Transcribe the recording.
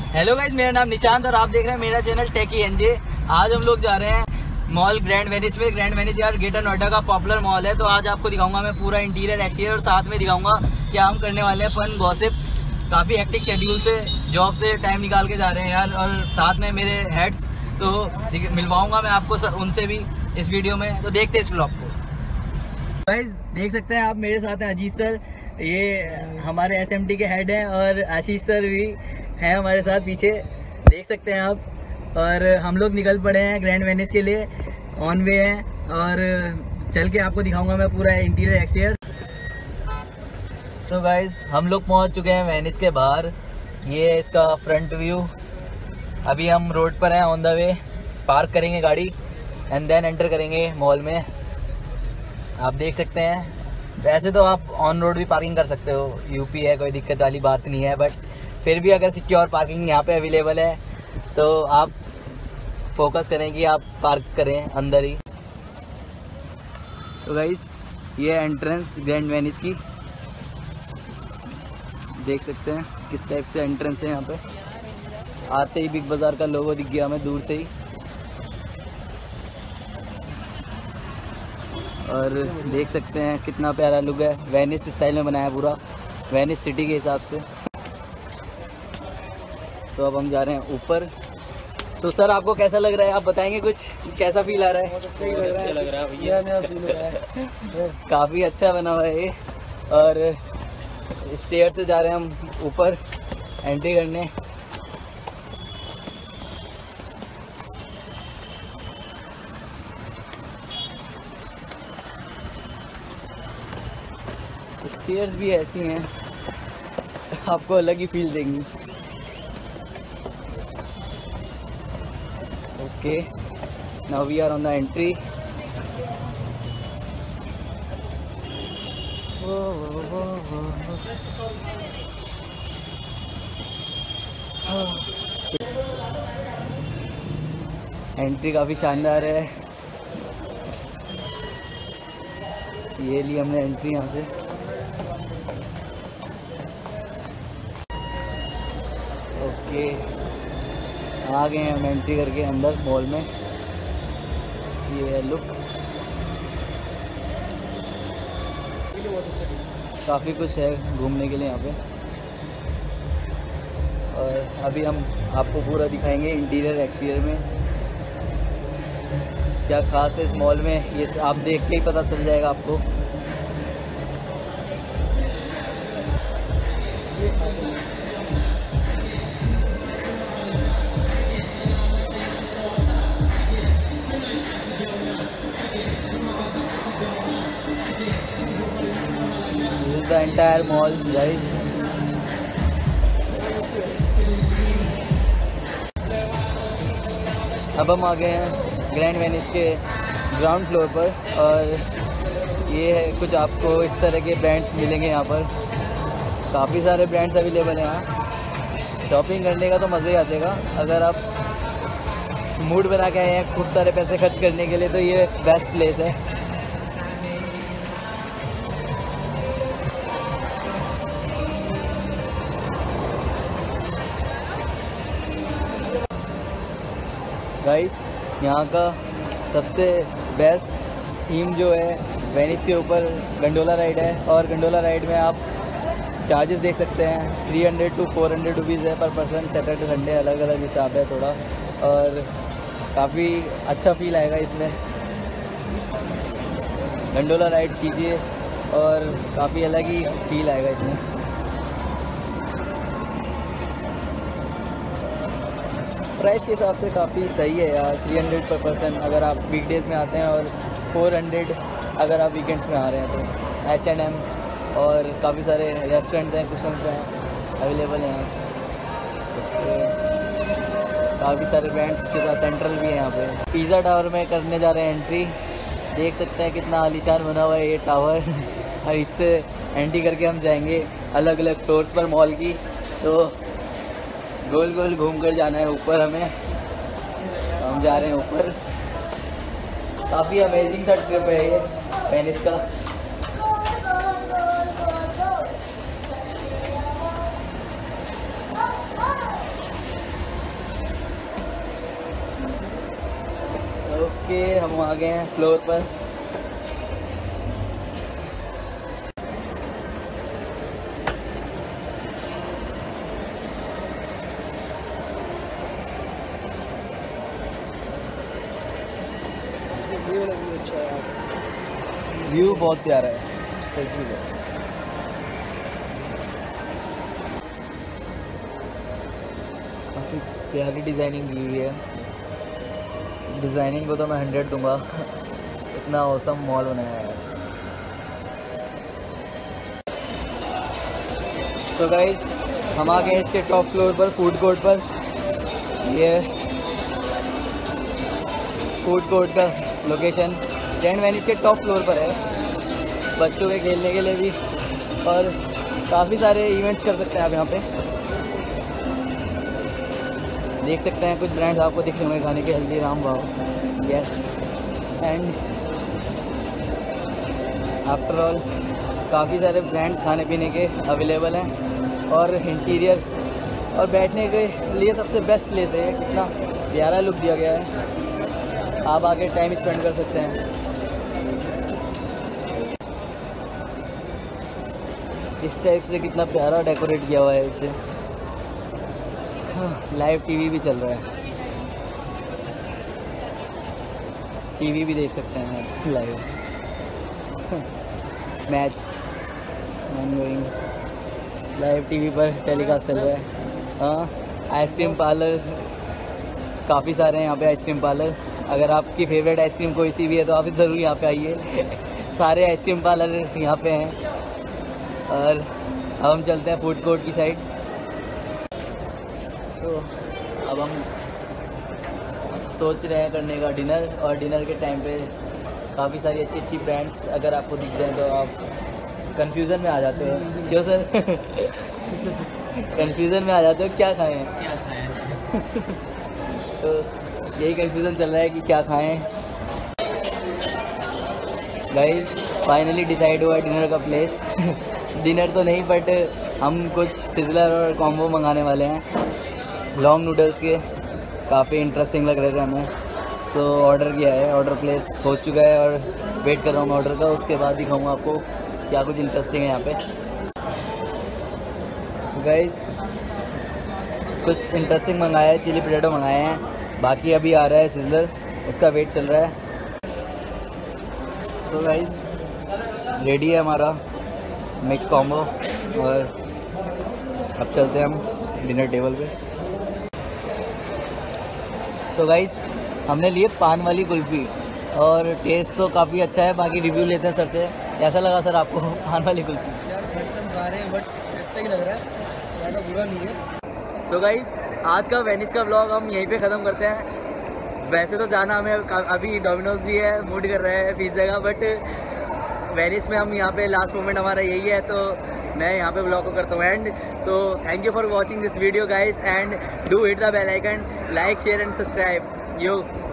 Hello guys, मेरा नाम निशांत और आप देख रहे हैं मेरा चैनल टेकी एनजे। आज हम लोग जा रहे हैं मॉल ग्रैंड वेनिस में। ग्रैंड वेनिस यार ग्रेटर नोएडा का पॉपुलर मॉल है, तो आज आपको दिखाऊंगा मैं पूरा इंटीरियर एक्सटीरियर और साथ में दिखाऊंगा क्या हम करने वाले हैं फन गॉसिप। काफ़ी हेक्टिक शेड्यूल से जॉब से टाइम निकाल के जा रहे हैं यार, और साथ में मेरे हेड्स तो मिलवाऊंगा मैं आपको उनसे भी इस वीडियो में। तो देखते हैं इस व्लॉग को। गाइज देख सकते हैं आप मेरे साथ हैं अजीत सर, ये हमारे एसएमटी के हेड हैं, और आशीष सर भी हैं हमारे साथ पीछे, देख सकते हैं आप। और हम लोग निकल पड़े हैं ग्रैंड वेनिस के लिए, ऑन वे हैं, और चल के आपको दिखाऊंगा मैं पूरा इंटीरियर एक्सटीरियर। सो गाइज हम लोग पहुंच चुके हैं वेनिस के बाहर। ये इसका फ्रंट व्यू। अभी हम रोड पर हैं, ऑन द वे। पार्क करेंगे गाड़ी एंड देन एंटर करेंगे मॉल में। आप देख सकते हैं, वैसे तो आप ऑन रोड भी पार्किंग कर सकते हो, यूपी है, कोई दिक्कत वाली बात नहीं है, बट फिर भी अगर सिक्योर पार्किंग यहाँ पे अवेलेबल है तो आप फोकस करें कि आप पार्क करें अंदर ही। तो गाइस ये एंट्रेंस ग्रैंड वेनिस की, देख सकते हैं किस टाइप से एंट्रेंस है यहाँ पे। आते ही बिग बाज़ार का लोगो दिख गया हमें दूर से ही, और देख सकते हैं कितना प्यारा लुक है। वेनिस स्टाइल में बनाया पूरा, वेनिस सिटी के हिसाब से। तो अब हम जा रहे हैं ऊपर। तो सर आपको कैसा लग रहा है, आप बताएंगे कुछ, कैसा फील आ रहा है? अच्छा लग रहा है भैया, काफ़ी अच्छा बना हुआ है ये। और स्टेयर से जा रहे हैं हम ऊपर एंट्री करने। स्टेयर्स भी ऐसी हैं, आपको अलग ही फील देंगी। Okay, now we are on the entry. Entry काफ़ी शानदार है। ये ली हमने एंट्री यहाँ से। ओके, आ गए हैं हम एंट्री करके अंदर मॉल में। ये है लुक, काफ़ी कुछ है घूमने के लिए यहाँ पे। और अभी हम आपको पूरा दिखाएंगे इंटीरियर एक्सटीरियर में क्या खास है इस मॉल में, ये आप देख के ही पता चल जाएगा आपको। The entire mall guys। अब हम आ गए हैं ग्रैंड वेनिस के ग्राउंड फ्लोर पर, और ये है कुछ आपको इस तरह के ब्रांड्स मिलेंगे यहाँ पर। काफ़ी सारे ब्रांड्स अवेलेबल हैं यहाँ। शॉपिंग करने का तो मज़ा ही आ जाएगा। अगर आप मूड बना के आए हैं खूब सारे पैसे खर्च करने के लिए, तो ये बेस्ट प्लेस है। गाइस यहाँ का सबसे बेस्ट थीम जो है वेनिस के ऊपर गंडोला राइड है, और गंडोला राइड में आप चार्जेस देख सकते हैं 300 to 400 रुपीज़ है पर पर्सन। सैटरडे संडे अलग अलग हिसाब है थोड़ा, और काफ़ी अच्छा फील आएगा इसमें। गंडोला राइड कीजिए और काफ़ी अलग ही फील आएगा इसमें। प्राइस के हिसाब से काफ़ी सही है यार, 300 पर पर्सन अगर आप वीकडेज़ में आते हैं, और 400 अगर आप वीकेंड्स में आ रहे हैं तो। H&M और काफ़ी सारे रेस्टोरेंट्स हैं, कुशन्स हैं अवेलेबल हैं। काफ़ी सारे ब्रांड्स के साथ सेंट्रल भी है यहाँ पे। पिज़्ज़ा टावर में करने जा रहे हैं एंट्री। देख सकते हैं कितना आलीशान बना हुआ है ये टावर। और इससे एंट्री करके हम जाएंगे अलग अलग फ्लोर्स पर मॉल की। तो गोल गोल घूम कर जाना है ऊपर हमें। हम जा रहे हैं ऊपर। काफ़ी अमेजिंग सा ट्रिप है ये वेनिस का। के हम आ गए हैं फ्लोर पर। व्यू बहुत प्यारा है, काफ़ी प्यारी डिज़ाइनिंग की हुई है। डिज़ाइनिंग को तो मैं 100 दूंगा, इतना औसम मॉल बनाया है। तो गाइस हम आ गए इसके टॉप फ्लोर पर, फूड कोर्ट पर। ये फूड कोर्ट का लोकेशन ग्रैंड वेनिस के टॉप फ्लोर पर है, बच्चों के खेलने के लिए भी, और काफ़ी सारे इवेंट्स कर सकते हैं आप यहाँ पे। देख सकते हैं कुछ ब्रांड्स आपको दिख रहे होंगे खाने के, हल्दीराम भाव, यस, एंड आफ्टर ऑल काफ़ी सारे ब्रांड्स खाने पीने के अवेलेबल हैं। और इंटीरियर और बैठने के लिए सबसे बेस्ट प्लेस है। कितना प्यारा लुक दिया गया है, आप आके टाइम स्पेंड कर सकते हैं। इस टाइप से कितना प्यारा डेकोरेट किया हुआ है इसे। लाइव टीवी भी चल रहा है, टीवी भी देख सकते हैं live. Match ongoing live TV पर टेलीकास्ट चल रहा है। हाँ, आइसक्रीम पार्लर काफ़ी सारे हैं यहाँ पे, आइसक्रीम पार्लर। अगर आपकी फेवरेट आइसक्रीम कोई सी भी है तो आप ज़रूर यहाँ पे आइए। सारे आइसक्रीम पार्लर यहाँ पे हैं। और अब हम चलते हैं फूड कोर्ट की साइड। तो अब हम सोच रहे हैं करने का डिनर, और डिनर के टाइम पे काफ़ी सारी अच्छी अच्छी ब्रांड्स अगर आपको दिख जाए तो आप कंफ्यूजन में आ जाते हो। क्यों सर? कंफ्यूजन में आ जाते हो, क्या खाएं क्या खाएं। तो यही कंफ्यूजन चल रहा है कि क्या खाएं। गाइस फाइनली डिसाइड हुआ डिनर का प्लेस। डिनर तो नहीं, बट हम कुछ सिजलर और कॉम्बो मंगाने वाले हैं लॉन्ग नूडल्स के। काफ़ी इंटरेस्टिंग लग रहे थे हमें, तो ऑर्डर किया है, ऑर्डर प्लेस हो चुका है और वेट कर रहा हूँ ऑर्डर का। उसके बाद दिखाऊंगा आपको क्या कुछ इंटरेस्टिंग है यहाँ पे। गाइस कुछ इंटरेस्टिंग मंगाया है, चिली पोटैटो मंगाए हैं, बाकी अभी आ रहा है सिजलर, उसका वेट चल रहा है। तो गाइस रेडी है हमारा मिक्स कॉम्बो, और अब चलते हैं हम डिनर टेबल पे। तो गाइस हमने लिए पान वाली कुल्फ़ी, और टेस्ट तो काफ़ी अच्छा है। बाकी रिव्यू लेते हैं सर से। कैसा लगा सर आपको पान वाली कुल्फ़ी? यार एकदम खा रहे हैं बट अच्छा ही लग रहा है, ज़्यादा बुरा नहीं है। सो गाइस आज का वेनिस का व्लॉग हम यहीं पे ख़त्म करते हैं। वैसे तो जाना हमें अभी डोमिनोज भी है, मूड कर रहा है पिज़्ज़ा का, बट वेनिस में हम यहाँ पे लास्ट मोमेंट हमारा यही है, तो मैं यहाँ पे व्लॉग को करता हूँ एंड। तो thank you for watching this video guys, and do hit the bell icon, like share and subscribe. Yo